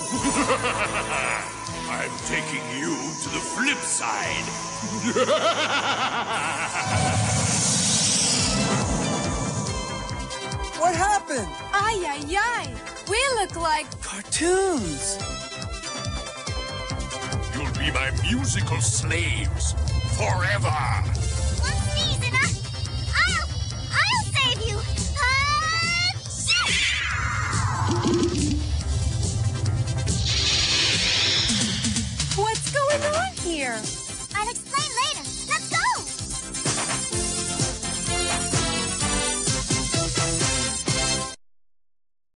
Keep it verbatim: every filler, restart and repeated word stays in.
I'm taking you to the flip side. What happened? Ay, ay, ay. We look like Cartoons. You'll be my musical slaves forever.